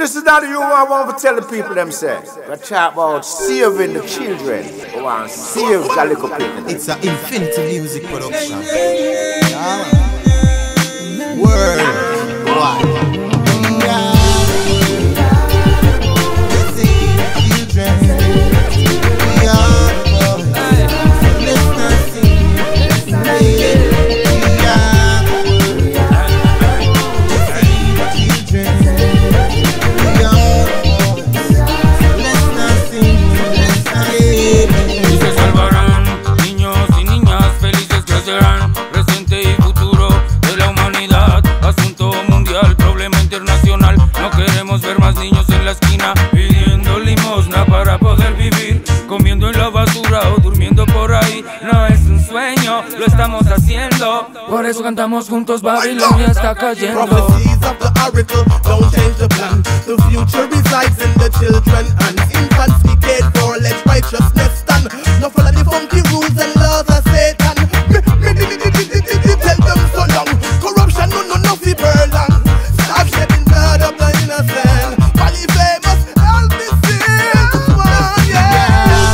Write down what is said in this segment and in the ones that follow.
This is not you I want to tell the people themselves. We talk about saving the children. We want to save the little people. It's an infinity music production. Worldwide. Presente y futuro de la humanidad, asunto mundial, problema internacional. No queremos ver más niños en la esquina pidiendo limosna para poder vivir, comiendo en la basura o durmiendo por ahí. No es un sueño, lo estamos haciendo. Por eso cantamos juntos, Babilonia está cayendo. Prophecies of the oracle don't change the plan. The future resides in the children and infants we cared for. Let righteousness stand. No follow the funky rules and laws of Satan. Tell them so long. Corruption no fi burn. Stop shedding blood of the innocent. Polyfamous, help me sing one, yeah.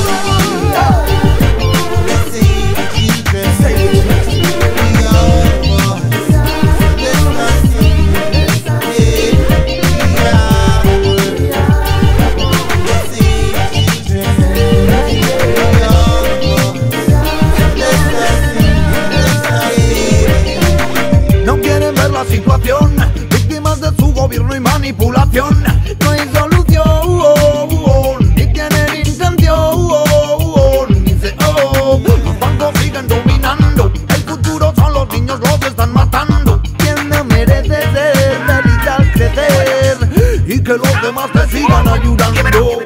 Situación, víctimas de su gobierno y manipulación. No hay solución, ni tienen intención. Dice, los bancos siguen dominando. El futuro son los niños, los están matando. ¿Quién no merece ser feliz al crecer? Y que los demás te sigan ayudando.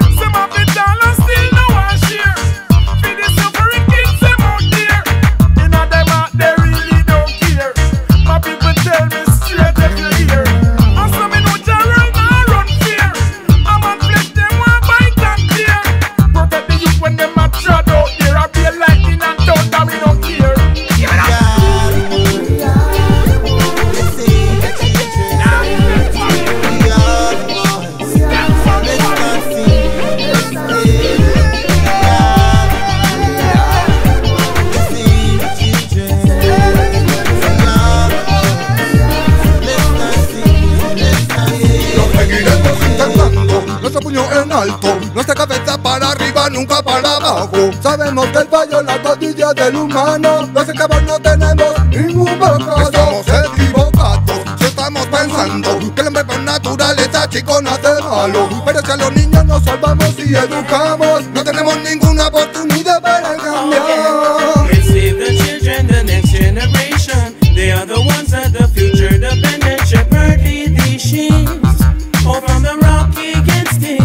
Nuestra cabeza para arriba, nunca para abajo. Sabemos que el fallo es la costilla del humano. Los esclavos no tenemos ningún pecado. Estamos equivocados si estamos pensando que el hombre por naturaleza, chico, nace malo. Pero si a los niños nos salvamos y educamos, no tenemos ninguna oportunidad para cambiar. Let's save the children, the next generation. They are the ones that the future dependent. Shepherd lead these sheep all from the rocky against it.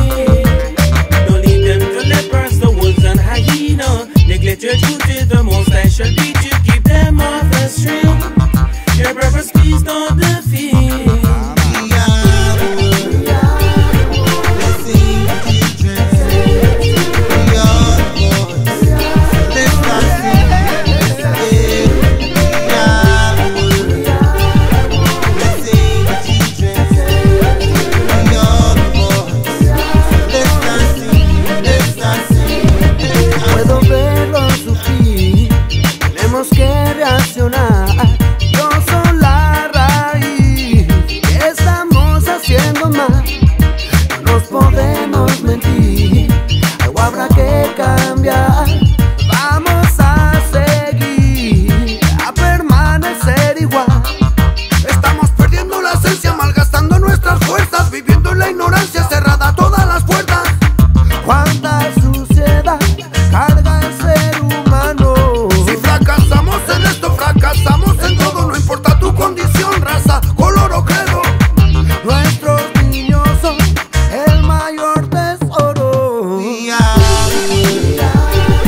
Neglect your duty, the most I shall be to keep them off the stream. Your brothers, please don't defeat. Que reaccionar, yo soy la raíz. ¿Qué estamos haciendo mal? No nos podemos mentir, algo habrá que cambiar. Vamos a seguir, a permanecer igual. Estamos perdiendo la esencia, malgastando nuestras fuerzas, viviendo en la ignorancia, cerrada todas las puertas. Cuánta suciedad carga el ser humano. Si fracasamos en esto, fracasamos en todo. No importa tu condición, raza, color o credo. Nuestros niños son el mayor tesoro.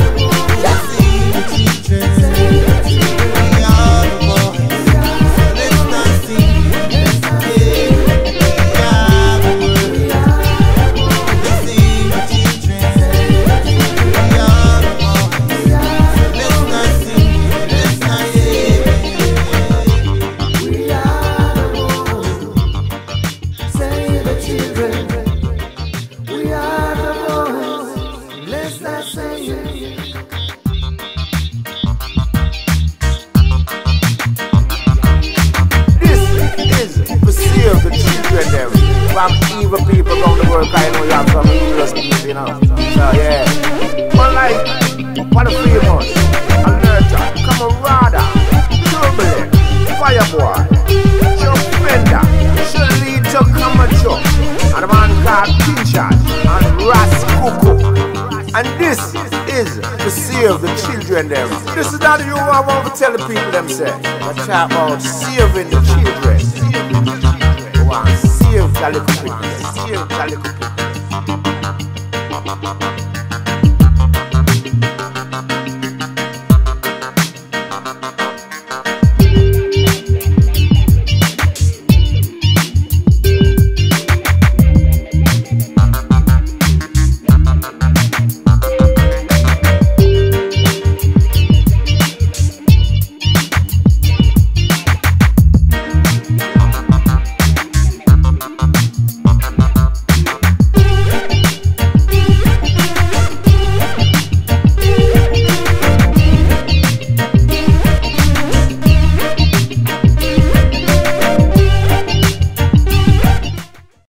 some evil people around the world. I know you have some evil people, you know. So yeah. But like, Polyfamous, Alerta, Kamarada, Turbulence, Fyahbwoy, Fenda, Chulito, Camacho, and the man called and Kuko. And this is to save the children them. This is not you I want to tell the people them say. I talk about saving the children. I want to save the little people. Save the little people.